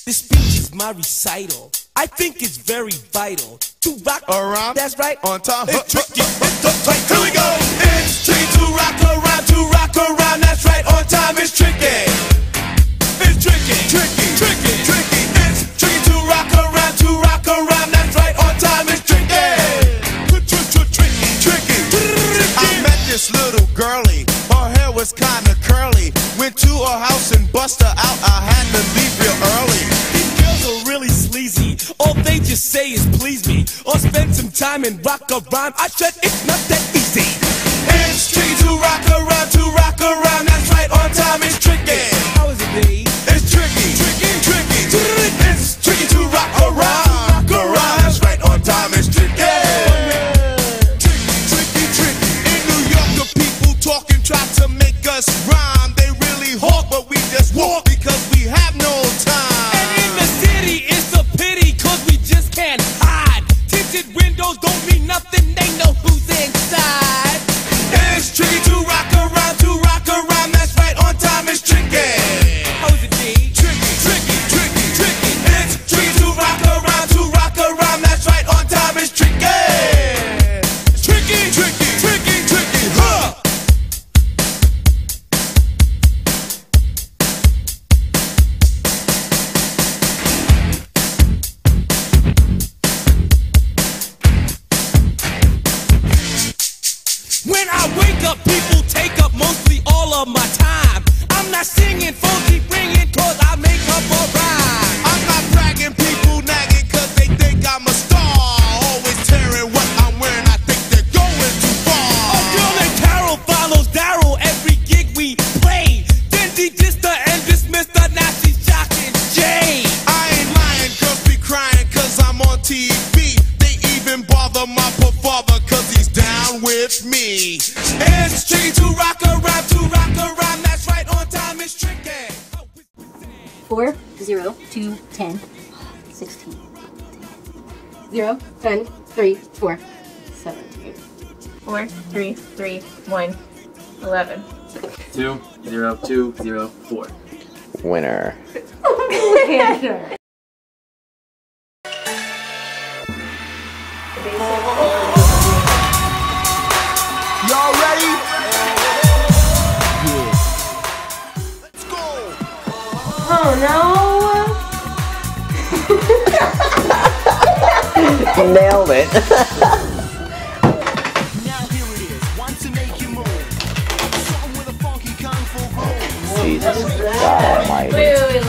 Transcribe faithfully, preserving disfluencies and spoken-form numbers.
This speech is my recital. I think it's very vital to rock around. That's right, on time. It's tricky. It's the tight. Here we go. It's tricky to rock around, to rock around. That's right, on time. It's tricky. It's tricky, tricky, tricky, tricky. It's tricky to rock around, to rock around. That's right, on time. It's tricky. Tricky, tricky. I met this little girlie. Her hair was kinda curly. Went to her house and bust her out. I had to leave real early. These girls are really sleazy. All they just say is please me, or spend some time and rock a rhyme. I said it's not that easy. It's tricky to rock around, to rock around. That's right, on time. It's tricky. How is it, B? It's tricky, tricky, tricky. It's tricky to rock around, rock around. That's right, on time. It's tricky. Tricky, tricky, tricky. In New York, the people talking try to make us rhyme. They really hawk, but we just walk because we have no time. And in the city, it's a pity, cause we just can't hide. Tinted windows don't mean nothing, they know who's inside. It's tricky to rock around, to rock around. That's right, on time. It's tricky. How is it, D? Tricky, tricky, tricky, tricky. It's tricky to rock around, to rock around. That's right, on time. It's tricky. Tricky, tricky, tricky, tricky, huh? When I wake up, people take up mostly all of my time. I'm not singing, phones keep ringing, cause I make up a rhyme. I'm not bragging, people nagging, cause they think I'm a star. Always tearing what I'm wearing, I think they're going too far. A girl named Carol follows Daryl every gig we play. Then she dissed her and dismissed her, now she's shocking Jay. I ain't lying, girls be crying, cause I'm on T V. They even bother my poor father, cause he's down with me. It's tricky to rock around, to rock around. That's right, on time. It's tricky. Four, zero, two, ten, sixteen, Zero, ten, three, four. seventeen. Four, three, three, one, eleven. Two, zero, two, zero, four. Winner. Y'all ready? Oh Nailed it. Now here it is, one to make you move. Song with a funky kung fu groove. Jesus God almighty. Wait, wait, wait.